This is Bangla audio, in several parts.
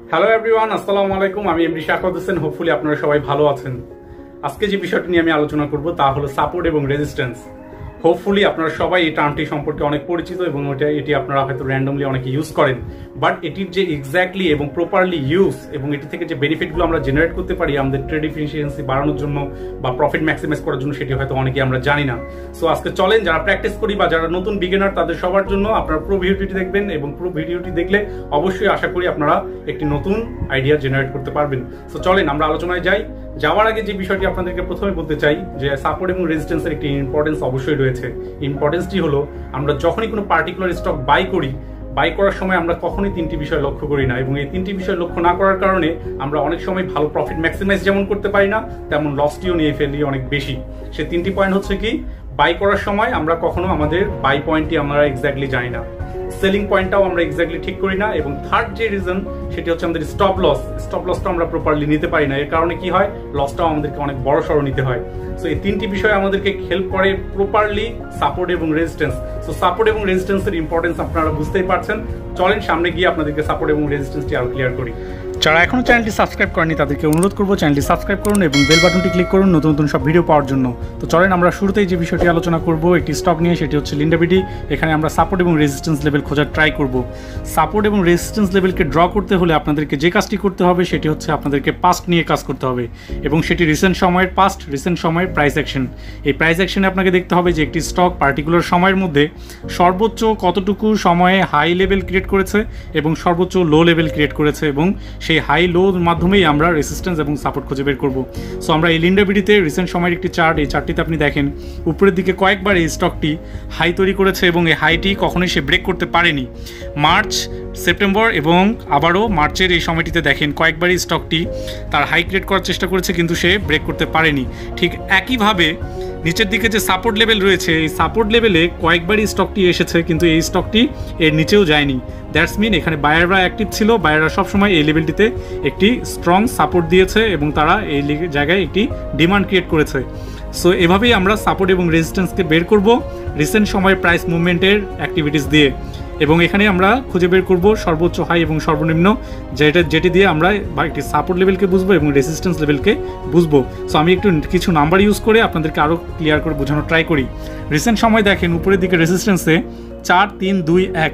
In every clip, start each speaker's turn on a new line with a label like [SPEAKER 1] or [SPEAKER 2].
[SPEAKER 1] হ্যালো এভরিওয়ান, আসসালামু আলাইকুম। আমি এমডি শাকওয়াত হোসেন। হোপফুলি আপনারা সবাই ভালো আছেন। আজকে যে বিষয়টি নিয়ে আমি আলোচনা করব তা হলো সাপোর্ট এবং রেজিস্ট্যান্স। হোপফুলি আপনারা সবাই এই টার্মটি সম্পর্কে অনেক পরিচিত এবং এটি আপনারা হয়তো র্যান্ডমলি অনেকে ইউজ করেন, বাট এটির যে এক্স্যাক্টলি এবং প্রপারলি ইউজ এবং এটি থেকে যে বেনিফিটগুলো আমরা জেনারেট করতে পারি আমাদের ট্রেড এফিসিয়েন্সি বাড়ানোর জন্য বা প্রফিট ম্যাক্সিমাইজ করার জন্য, সেটি হয়তো অনেকে আমরা জানি না। সো আজকে চলেন, যারা প্র্যাকটিস করি বা যারা নতুন বিগিনার তাদের সবার জন্য আপনারা পুরো ভিডিওটি দেখবেন এবং পুরো ভিডিওটি দেখলে অবশ্যই আশা করি আপনারা একটি নতুন আইডিয়া জেনারেট করতে পারবেন। সো চলেন আমরা আলোচনায় যাই। যাওয়ার আগে যে বিষয়টি আপনাদেরকে প্রথমে বলতে চাই যে সাপোর্ট এবং রেজিস্ট্যান্সের একটি ইম্পর্টেন্স অবশ্যই রয়েছে। ইম্পর্টেন্সটি হলো আমরা যখনই কোনো পার্টিকুলার স্টক বাই করি, বাই করার সময় আমরা কখনোই তিনটি বিষয় লক্ষ্য করি না, এবং এই তিনটি বিষয় লক্ষ্য না করার কারণে আমরা অনেক সময় ভালো প্রফিট ম্যাক্সিমাইজ যেমন করতে পারি না, তেমন লসটিও নিয়ে ফেলি অনেক বেশি। সে তিনটি পয়েন্ট হচ্ছে কি, বাই করার সময় আমরা কখনো আমাদের বাই পয়েন্টটি আমরা এক্স্যাক্টলি জানি না, সেলিং পয়েন্টটাও আমরা এক্স্যাক্টলি ঠিক করি না, এবং থার্ড যে রিজন সেটি হচ্ছে আমাদের স্টপ লসটা আমরা প্রপারলি নিতে পারি না। এর কারণে কি হয়, লসটাও আমাদেরকে অনেক বড় সড়ো নিতে হয়। সো এই তিনটি বিষয় আমাদেরকে হেল্প করে প্রপারলি সাপোর্ট এবং রেজিস্ট্যান্স। সো সাপোর্ট এবং রেজিস্ট্যান্সের ইম্পর্টেন্স আপনারা বুঝতেই পারছেন। চলেন সামনে গিয়ে আপনাদেরকে সাপোর্ট এবং রেজিস্ট্যান্সটি আরো ক্লিয়ার করি। যারা এখনো চ্যানেলটি সাবস্ক্রাইব করেনি তাদেরকে অনুরোধ করবো চ্যানেলটি সাবস্ক্রাইব করুন এবং বেল বাটনটি ক্লিক করুন নতুন নতুন সব ভিডিও পাওয়ার জন্য। তো চলেন আমরা শুরুতেই যে বিষয়টি আলোচনা করব একটি স্টক নিয়ে, সেটি হচ্ছে লিন্ডা বিডি। এখানে আমরা সাপোর্ট এবং রেজিস্ট্যান্স লেভেল খোঁজার ট্রাই করব। সাপোর্ট এবং রেজিস্ট্যান্স লেভেলকে ড্র করতে হলে আপনাদেরকে যে কাজটি করতে হবে সেটি হচ্ছে আপনাদেরকে পাস্ট নিয়ে কাজ করতে হবে, এবং সেটি রিসেন্ট সময়ের পাস্ট, রিসেন্ট সময়ের প্রাইস অ্যাকশন। এই প্রাইস অ্যাকশনে আপনাকে দেখতে হবে যে একটি স্টক পার্টিকুলার সময়ের মধ্যে সর্বোচ্চ কতটুকু সময়ে হাই লেভেল ক্রিয়েট করেছে এবং সর্বোচ্চ লো লেভেল ক্রিয়েট করেছে, এবং সেই হাই লো মাধ্যমেই আমরা রেজিস্ট্যান্স এবং সাপোর্ট খুঁজে বের করব। সো আমরা এই লিন্ডা বিডিতে রিসেন্ট সময়ের একটি চার্ট, এই চার্টটিতে আপনি দেখেন উপরের দিকে কয়েকবার এই স্টকটি হাই তৈরি করেছে এবং এই হাইটি কখনোই সে ব্রেক করতে পারেনি। মার্চ, সেপ্টেম্বর এবং আবারও মার্চের এই সময়টিতে দেখেন কয়েকবারই স্টকটি তার হাই ক্রিয়েট করার চেষ্টা করেছে কিন্তু সে ব্রেক করতে পারেনি। ঠিক একইভাবে নিচের দিকে যে সাপোর্ট লেভেল রয়েছে, এই সাপোর্ট লেভেলে কয়েকবারই স্টকটি এসেছে কিন্তু এই স্টকটি এর নিচেও যায়নি। দ্যাটস মিন এখানে বায়াররা অ্যাক্টিভ ছিল, বায়াররা সবসময় এই লেভেলটিতে একটি স্ট্রং সাপোর্ট দিয়েছে এবং তারা এই জায়গায় একটি ডিমান্ড ক্রিয়েট করেছে। সো এভাবেই আমরা সাপোর্ট এবং রেজিস্ট্যান্সকে বের করব রিসেন্ট সময়ের প্রাইস মুভমেন্টের অ্যাক্টিভিটিস দিয়ে, এবং এখানে আমরা খুঁজে বের করব সর্বোচ্চ হাই এবং সর্বনিম্ন, যেটি দিয়ে আমরা একটি সাপোর্ট লেভেলকে বুঝবো এবং রেজিস্ট্যান্স লেভেলকে বুঝবো। সো আমি একটু কিছু নাম্বার ইউজ করে আপনাদেরকে আরও ক্লিয়ার করে বোঝানোর ট্রাই করি। রিসেন্ট সময় দেখেন উপরের দিকে রেজিস্ট্যান্সে 4, 3, 2, 1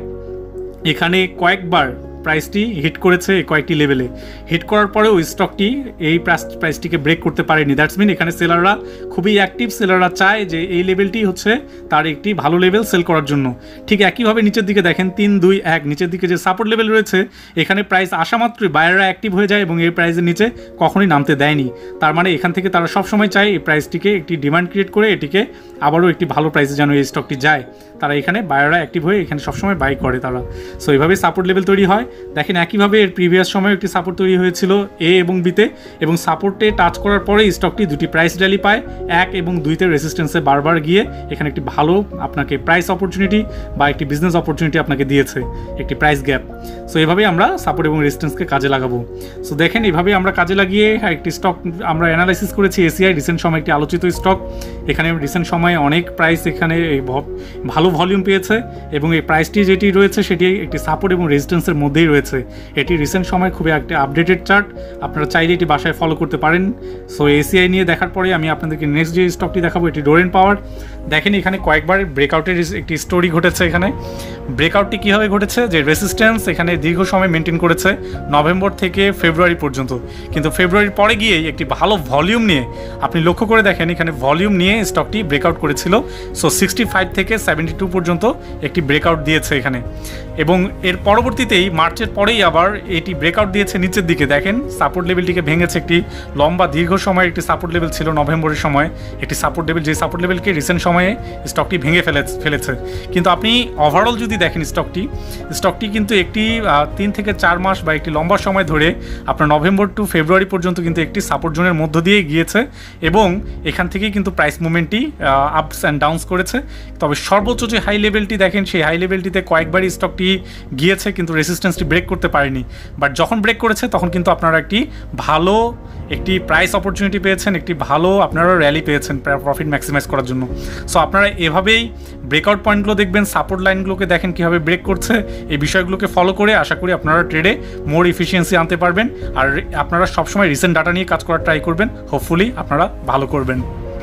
[SPEAKER 1] এখানে কয়েকবার প্রাইসটি হিট করেছে কয়েকটি লেভেলে। হিট করার পরে ওই স্টকটি এই প্রাইসটিকে ব্রেক করতে পারেনি। দ্যাটস মিন এখানে সেলাররা খুবই অ্যাক্টিভ, সেলাররা চায় যে এই লেভেলটি হচ্ছে তার একটি ভালো লেভেল সেল করার জন্য। ঠিক একইভাবে নিচের দিকে দেখেন 3, 2, 1 নিচের দিকে যে সাপোর্ট লেভেল রয়েছে, এখানে প্রাইস আসা মাত্রই বায়াররা অ্যাক্টিভ হয়ে যায় এবং এই প্রাইসের নিচে কখনোই নামতে দেয়নি। তার মানে এখান থেকে তারা সবসময় চায় এই প্রাইসটিকে একটি ডিমান্ড ক্রিয়েট করে এটিকে আবারও একটি ভালো প্রাইসে যেন এই স্টকটি যায়। তারা এখানে বায়াররা অ্যাক্টিভ হয়ে এখানে সবসময় বাই করে তারা। সো এইভাবে সাপোর্ট লেভেল তৈরি হয়। দেখেন একইভাবে এর প্রিভিয়াস সময় একটি সাপোর্ট তৈরি হয়েছিল এ এবং বিতে, এবং সাপোর্টে টাচ করার পরে স্টকটি দুটি প্রাইস র্যালি পায়, 1 এবং 2তে রেজিস্ট্যান্সে বারবার গিয়ে এখানে একটি ভালো আপনাকে প্রাইস অপরচুনিটি বা একটি বিজনেস অপরচুনিটি আপনাকে দিয়েছে, একটি প্রাইস গ্যাপ। সো এভাবেই আমরা সাপোর্ট এবং রেজিস্ট্যান্সকে কাজে লাগাবো। সো দেখেন এইভাবে আমরা কাজে লাগিয়ে একটি স্টক আমরা অ্যানালাইসিস করেছি। এসিআই রিসেন্ট সময় একটি আলোচিত স্টক, এখানে রিসেন্ট সময়ে অনেক প্রাইস এখানে ভালো ভলিউম পেয়েছে এবং এই প্রাইসটি যেটি রয়েছে সেটি একটি সাপোর্ট এবং রেজিস্ট্যান্সের মধ্যেই রয়েছে। এটি রিসেন্ট সময় খুবই একটা আপডেটেড চার্ট, আপনারা চাইলে এটি বাসায় ফলো করতে পারেন। সো এসিআই নিয়ে দেখার পরে আমি আপনাদেরকে নেক্সট যে স্টকটি দেখাবো এটি ডোরেন পাওয়ার। দেখেন এখানে কয়েকবার ব্রেকআউটের একটি স্টোরি ঘটেছে। এখানে ব্রেকআউটটি কীভাবে ঘটেছে, যে রেজিস্ট্যান্স এখানে দীর্ঘ সময় মেনটেন করেছে নভেম্বর থেকে ফেব্রুয়ারি পর্যন্ত, কিন্তু ফেব্রুয়ারির পরে গিয়েই একটি ভালো ভলিউম নিয়ে, আপনি লক্ষ্য করে দেখেন এখানে ভলিউম নিয়ে স্টকটি ব্রেকআউট করেছিল। সো 65 থেকে 72 পর্যন্ত একটি ব্রেকআউট দিয়েছে এখানে, এবং এর পরবর্তীতেই মার্চের পরেই আবার এটি ব্রেকআউট দিয়েছে নিচের দিকে। দেখেন সাপোর্ট লেভেলটিকে ভেঙেছে, একটি লম্বা দীর্ঘ সময়ের একটি সাপোর্ট লেভেল ছিল নভেম্বরের সময়, একটি সাপোর্ট লেভেল, যে সাপোর্ট লেভেলকে রিসেন্ট সময়ে স্টকটি ভেঙে ফেলেছে। কিন্তু আপনি ওভারঅল যদি দেখেন স্টকটি কিন্তু একটি 3 থেকে 4 মাস বা একটি লম্বা সময় ধরে আপনার নভেম্বর টু ফেব্রুয়ারি পর্যন্ত কিন্তু একটি সাপোর্ট জোনের মধ্য দিয়ে গিয়েছে, এবং এখান থেকেই কিন্তু প্রাইস মুভমেন্টটি আপস অ্যান্ড ডাউনস করেছে। তবে সর্বোচ্চ যে হাই লেভেলটি দেখেন সেই হাই লেভেলটিতে কয়েকবারই স্টকটি গিয়েছে কিন্তু রেজিস্ট্যান্সটি রেজিস্ট্যান্সটি ব্রেক করতে পারেনি, বাট যখন ব্রেক করেছে তখন কিন্তু আপনারা একটি প্রাইস অপরচুনিটি পেয়েছেন, একটি ভালো আপনারা র্যালি পেয়েছেন প্রফিট ম্যাক্সিমাইজ করার জন্য। সো আপনারা এভাবেই ব্রেকআউট পয়েন্টগুলো দেখবেন, সাপোর্ট লাইনগুলোকে দেখেন কীভাবে ব্রেক করছে, এই বিষয়গুলোকে ফলো করে আশা করি আপনারা ট্রেডে মোর ইফিসিয়েন্সি আনতে পারবেন। আর আপনারা সবসময় রিসেন্ট ডাটা নিয়ে কাজ করার ট্রাই করবেন, হোপফুলি আপনারা ভালো করবেন।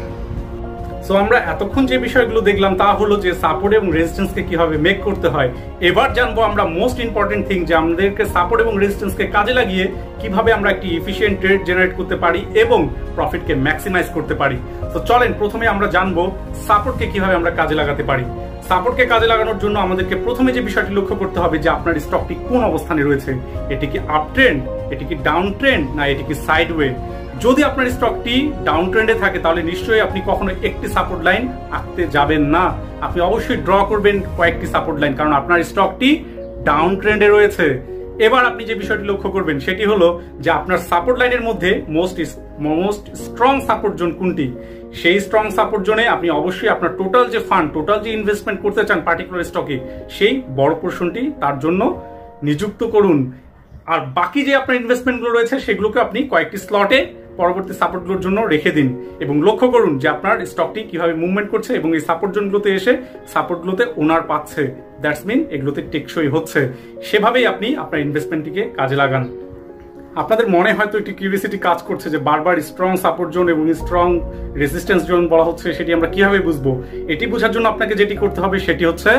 [SPEAKER 1] সো আমরা এতক্ষণ যে বিষয়গুলো দেখলাম তা হলো যে সাপোর্ট এবং রেজিস্ট্যান্সকে কিভাবে মেক করতে হয়। এবার জানবো আমরা মোস্ট ইম্পর্টেন্ট থিং, যে আমাদেরকে সাপোর্ট এবং রেজিস্ট্যান্সকে কাজে লাগিয়ে কিভাবে আমরা একটি এফিশিয়েন্ট ট্রেড জেনারেট করতে পারি এবং প্রফিটকে ম্যাক্সিমাইজ করতে পারি। তো চলেন প্রথমে আমরা জানবো সাপোর্টকে কিভাবে আমরা কাজে লাগাতে পারি। সাপোর্টকে কাজে লাগানোর জন্য আমাদেরকে প্রথমে যে বিষয়টি লক্ষ্য করতে হবে যে আপনার স্টকটি কোন অবস্থানে রয়েছে, এটি কি আপ ট্রেন্ড, এটি কি ডাউন ট্রেন্ড, না এটি কি সাইডওয়ে। যদি আপনার স্টকটি ডাউন ট্রেন্ডে থাকে তাহলে নিশ্চয়ই আপনি কখনো একটি সাপোর্ট লাইন আঁকতে যাবেন না, আপনি অবশ্যই ড্র করবেন কয়েকটি সাপোর্ট লাইন, কারণ আপনার স্টকটি ডাউন ট্রেন্ডে রয়েছে। এবার আপনি যে বিষয়টি লক্ষ্য করবেন সেটি হলো যে আপনার সাপোর্ট লাইনের মধ্যে মোস্ট স্ট্রং সাপোর্ট জোন কোনটি। সেই স্ট্রং সাপোর্ট জোনে আপনি অবশ্যই আপনার টোটাল যে ইনভেস্টমেন্ট করতে চান পার্টিকুলার স্টকে, সেই বড় পোর্শনটি তার জন্য নিযুক্ত করুন। আর বাকি যে আপনার ইনভেস্টমেন্টগুলো রয়েছে সেগুলোকে আপনি কয়েকটি স্লটে পরবর্তী সাপোর্টগুলোর জন্য রেখে দিন এবং লক্ষ্য করুন যে আপনার স্টকটি কিভাবে মুভমেন্ট করছে এবং এই সাপোর্ট জোনগুলোতে এসে সাপোর্টগুলোতে ওনার পাচ্ছে, দ্যাটস মিন এগুলোতে টেকসই হচ্ছে। সেভাবেই আপনি আপনার ইনভেস্টমেন্টটিকে কাজে লাগান। আপনাদের মনে হয়তো একটি কিউরিওসিটি কাজ করছে যে বারবার স্ট্রং সাপোর্ট জোন এবং স্ট্রং রেজিস্ট্যান্স জোন বলা হচ্ছে, সেটি আমরা কিভাবে বুঝবো। এটি বোঝার জন্য আপনাকে যেটি করতে হবে সেটি হচ্ছে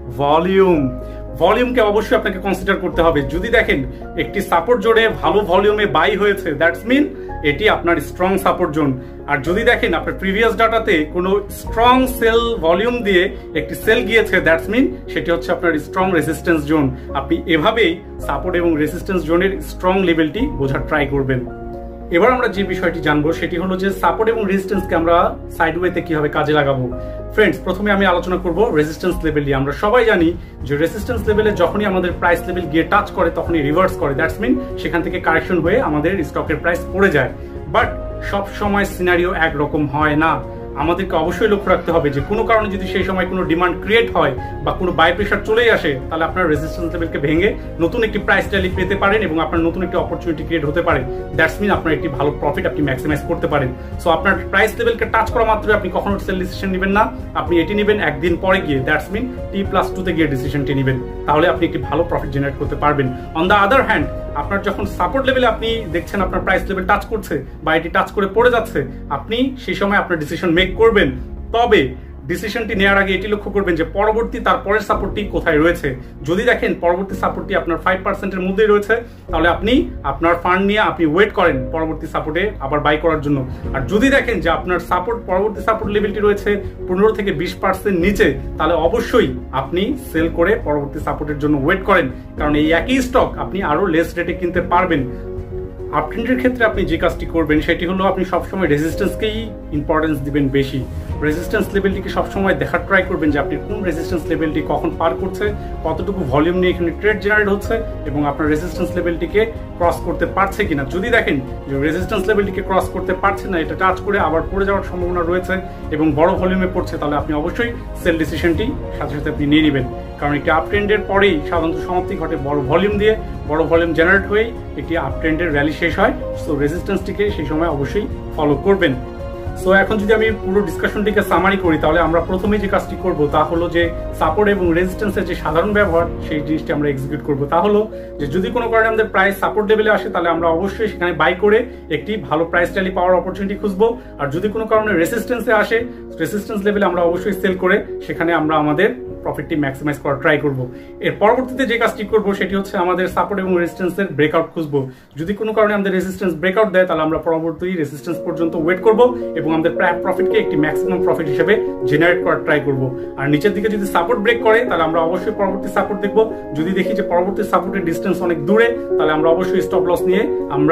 [SPEAKER 1] ভলিউমকে অবশ্যই আপনাকে কনসিডার করতে হবে। যদি দেখেন একটি সাপোর্ট জোনে ভালো ভলিউমে বাই হয়েছে, দ্যাটস মিন এটি আপনার স্ট্রং সাপোর্ট জোন। আর যদি দেখেন আপনার প্রিভিয়াস ডাটাতে কোনো স্ট্রং সেল ভলিউম দিয়ে একটি সেল গিয়েছে, দ্যাটস মিন সেটি হচ্ছে আপনার স্ট্রং রেজিস্ট্যান্স জোন। আপনি এভাবেই সাপোর্ট এবং রেজিস্ট্যান্স জোনের স্ট্রং লেভেলটি বোঝার ট্রাই করবেন। এবার আমরা যে বিষয়টি জানবো সেটি হলো যে সাপোর্ট এবং রেজিস্ট্যান্সকে আমরা সাইডওয়েতে কিভাবে কাজে লাগাবো। ফ্রেন্ডস, প্রথমে আমি আলোচনা করব রেজিস্ট্যান্স লেভেল নিয়ে। আমরা সবাই জানি যে রেজিস্ট্যান্স লেভেলে যখনই আমাদের প্রাইস লেভেল গিয়ে টাচ করে তখনই রিভার্স করে, দ্যাটস মিন সেখান থেকে কারেকশন হয়ে আমাদের স্টকের প্রাইস পড়ে যায়। বাট সব সময় সিনারিও একরকম হয় না। আমাদেরকে অবশ্যই লক্ষ্য রাখতে হবে যে কোনো কারণে যদি সেই সময় কোনো ডিমান্ড ক্রিয়েট হয় বা কোনো বাই প্রেশার চলেই আসে, তাহলে আপনার রেজিস্ট্যান্স লেভেলকে ভেঙে নতুন একটি প্রাইস র্যালি পেতে পারেন এবং আপনার নতুন একটি অপরচুনিটি ক্রিয়েট হতে পারে। দ্যাটস মিন আপনার একটি ভালো প্রফিট আপনি ম্যাক্সিমাইজ করতে পারেন। সো আপনার প্রাইস লেভেলকে টাচ করা মাত্রই আপনি কখনো সেল ডিসিশন নেবেন না, আপনি এটি নেবেন একদিন পরে গিয়ে, দ্যাটস মিন T+2 তে গিয়ে ডিসিশনটি নেবেন, তাহলে আপনি একটি ভালো প্রফিট জেনারেট করতে পারবেন। অন দ্য আদার হ্যান্ড, আপনার যখন সাপোর্ট লেভেলে আপনি দেখছেন আপনার প্রাইস লেভেল টাচ করছে বা এটি টাচ করে পড়ে যাচ্ছে, আপনি সেই সময় আপনার ডিসিশন মেক করবেন। তবে ডিসিশনটি নেওয়ার আগে এটি লক্ষ্য করবেন যে পরবর্তী তারপরের সাপোর্টটি কোথায় রয়েছে। যদি দেখেন পরবর্তী সাপোর্টটি আপনার 5%-এর মধ্যেই রয়েছে, তাহলে আপনি আপনার ফান্ড নিয়ে আপনি ওয়েট করেন পরবর্তী সাপোর্টে আবার বাই করার জন্য। আর যদি দেখেন যে আপনার পরবর্তী সাপোর্ট লেভেলটি রয়েছে 15 থেকে 20% নিচে, তাহলে অবশ্যই আপনি সেল করে পরবর্তী সাপোর্টের জন্য ওয়েট করেন, কারণ এই একই স্টক আপনি আরো লেস রেটে কিনতে পারবেন। আপট্রেন্ডের ক্ষেত্রে আপনি যে কাজটি করবেন সেটি হলো আপনি সবসময় রেজিস্ট্যান্সকেই ইম্পর্টেন্স দিবেন বেশি। রেজিস্ট্যান্স লেভেলটিকে সবসময় দেখার ট্রাই করবেন যে আপনি কোন রেজিস্ট্যান্স লেভেলটি কখন পার করছে, কতটুকু ভলিউম নিয়ে এখানে ট্রেড জেনারেট হচ্ছে এবং আপনার রেজিস্ট্যান্স লেভেলটিকে ক্রস করতে পারছে কিনা। যদি দেখেন যে রেজিস্ট্যান্স লেভেলটিকে ক্রস করতে পারছে না, এটা টাচ করে আবার পড়ে যাওয়ার সম্ভাবনা রয়েছে এবং বড় ভলিউমে পড়ছে, তাহলে আপনি অবশ্যই সেল ডিসিশনটি সাথে সাথে আপনি নিয়ে নেবেন, কারণ একটি আপ ট্রেন্ডের পরেই সাধারণত সমাপ্তি ঘটে বড় ভলিউম দিয়ে। বড় ভলিউম জেনারেট হয়েই একটি আপ ট্রেন্ডের র্যালি শেষ হয়। সো রেজিস্ট্যান্সটিকে সেই সময় অবশ্যই ফলো করবেন। সো এখন যদি আমি পুরো ডিসকাশনটিকে সামারি করি, তাহলে আমরা প্রথমে যে কাজটি করব তা হলো যে সাপোর্ট এবং রেজিস্ট্যান্সের যে সাধারণ ব্যবহার সেই জিনিসটি আমরা এক্সিকিউট করব। তা হলো যে যদি কোনো কারণে আমাদের প্রাইস সাপোর্ট লেভেলে আসে, তাহলে আমরা অবশ্যই সেখানে বাই করে একটি ভালো প্রাইস র্যালি পাওয়ার অপরচুনিটি খুঁজবো। আর যদি কোনো কারণে রেজিস্ট্যান্সে আসে, রেজিস্ট্যান্স লেভেলে আমরা অবশ্যই সেল করে সেখানে আমরা আমাদের প্রফিটটি ম্যাক্সিমাইজ করার ট্রাই করব। এর পরবর্তীতে যে কাজটি করব সেটি হচ্ছে আমাদের সাপোর্ট এবং রেজিস্ট্যান্সের ব্রেকআউট খুঁজবো। যদি কোনো কারণে আমাদের রেজিস্ট্যান্স ব্রেকআউট দেয়, তাহলে আমরা পরবর্তী রেজিস্ট্যান্স পর্যন্ত ওয়েট করব এবং আমাদের প্রফিটকে একটি ম্যাক্সিমাম প্রফিট হিসেবে জেনারেট করার ট্রাই করব। আর নিচের দিকে যদি সাপোর্ট ব্রেক করে, তাহলে আমরা অবশ্যই পরবর্তী সাপোর্ট দেখব। যদি দেখি যে পরবর্তী সাপোর্টের ডিস্টেন্স অনেক দূরে, তাহলে আমরা অবশ্যই স্টপ লস নিয়ে আমরা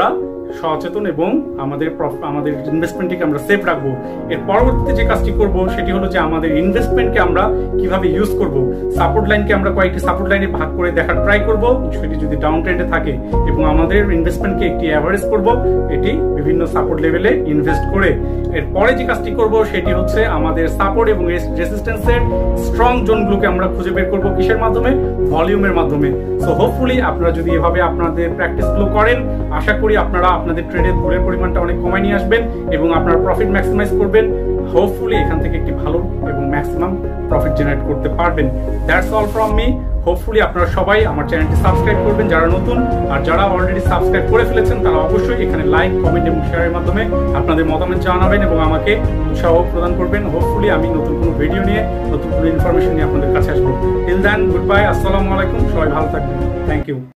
[SPEAKER 1] সচেতন এবং আমাদের ইনভেস্টমেন্টকে আমরা সেফ রাখবো। এর পরবর্তীতে যে কাজটি করব সেটি হলো যে আমাদের ইনভেস্টমেন্টকে আমরা কিভাবে ইউজ করব। সাপোর্ট লাইনকে আমরা কয়েকটি সাপোর্ট লাইনে ভাগ করে দেখার ট্রাই করব, সেটি যদি ডাউন ট্রেন্ডে থাকে, এবং আমাদের ইনভেস্টমেন্টকে একটি অ্যাভারেজ করব এটি বিভিন্ন সাপোর্ট লেভেলে ইনভেস্ট করে। এরপরে যে কাজটি করব সেটি হচ্ছে আমাদের সাপোর্ট এবং রেজিস্ট্যান্সের স্ট্রং জোনগুলোকে আমরা খুঁজে বের করব কিসের মাধ্যমে? ভলিউমের মাধ্যমে। সো হোপফুলি আপনারা যদি এভাবে আপনাদের প্র্যাকটিসগুলো করেন, আশা করি আপনারা আপনাদের ট্রেডের ভুলের পরিমাণটা অনেক কমায় নিয়ে আসবেন এবং আপনারা প্রফিট ম্যাক্সিমাইজ করবেন। হোপফুলি এখান থেকে একটি ভালো এবং ম্যাক্সিমাম প্রফিট জেনারেট করতে পারবেন। That's all from me. Hopefully আপনারা সবাই আমার চ্যানেলটি সাবস্ক্রাইব করবেন যারা নতুন, আর যারা অলরেডি সাবস্ক্রাইব করে ফেলেছেন তারা অবশ্যই এখানে লাইক, কমেন্ট এবং শেয়ারের মাধ্যমে আপনাদের মতামত জানাবেন এবং আমাকে উৎসাহ প্রদান করবেন। হোপফুলি আমি নতুন কোনো ভিডিও নিয়ে, নতুন কোনো ইনফরমেশন নিয়ে আপনাদের কাছে আসবো। টিল দেন, গুড বাই, আসসালামু আলাইকুম, সবাই ভালো থাকবেন। Thank you.